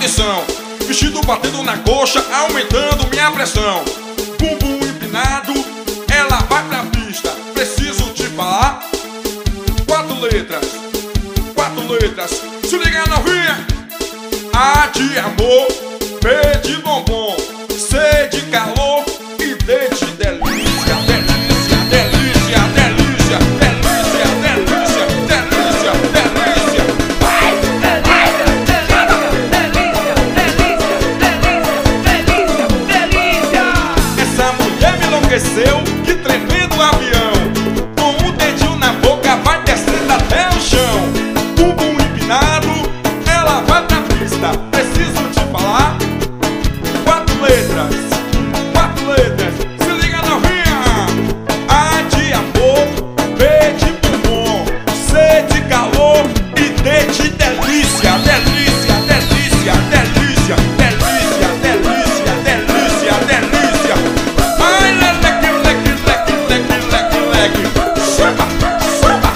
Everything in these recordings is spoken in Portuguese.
atenção. Vestido batendo na coxa, aumentando minha pressão. Bumbum empinado, ela vai pra pista. Preciso te falar. 4 letras, 4 letras. Se liga, novinha. A de amor, B de bombom, C de calor e D de delícia. Delícia, delícia, delícia, delícia, delícia, delícia, delícia. Vai! Delícia, delícia, delícia, delícia, delícia, delícia. Essa mulher me enlouqueceu, que tremendo avião. Com o dedinho na boca vai descendo até o chão. Bumbum empinado, ela vai pra pista. Preciso te falar. 4 letras, 4 letras. Se liga, novinha. A de amor, B de bombom, C de calor e D de delícia. Delícia, delícia, delícia, delícia, delícia, delícia, delícia. Ai, leque, leque, leque, leque, leque, leque. Samba, samba.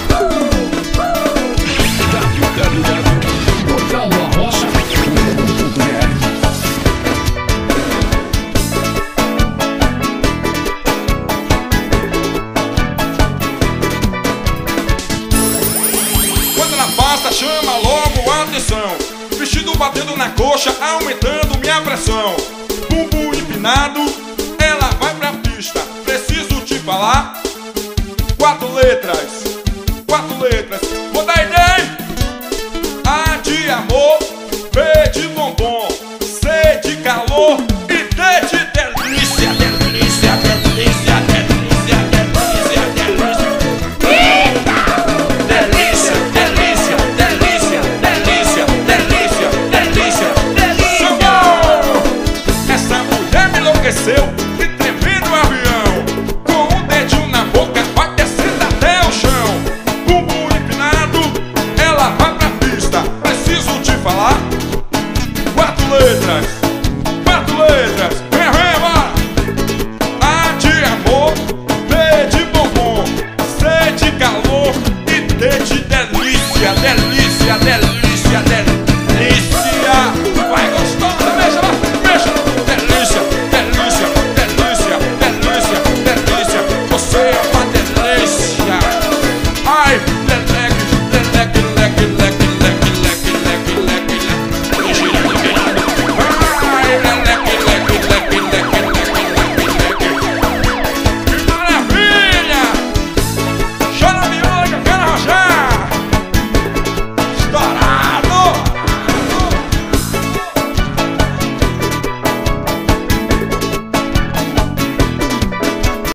Quando ela passa, chama logo a atenção. Vestido batendo na coxa, aumentando minha pressão. Bumbum empinado, ela vai pra pista. Preciso te falar. 4 letras, 4 letras. Vou dar ideia. A de amor, B de bombom, C de calor e D de delícia. Delícia, delícia, delícia, delícia, delícia. Delícia, delícia, delícia, delícia, delícia, delícia, delícia. Chegou! Essa mulher me enlouqueceu, que tremendo avião. Com o dedinho na boca vai descendo até o chão. Bumbum empinado, ela vai pra pista. Preciso te falar. 4 letras, 4 letras. Vem, vem, bora. A de amor, B de bombom, C de calor e D de delícia, delícia, delícia.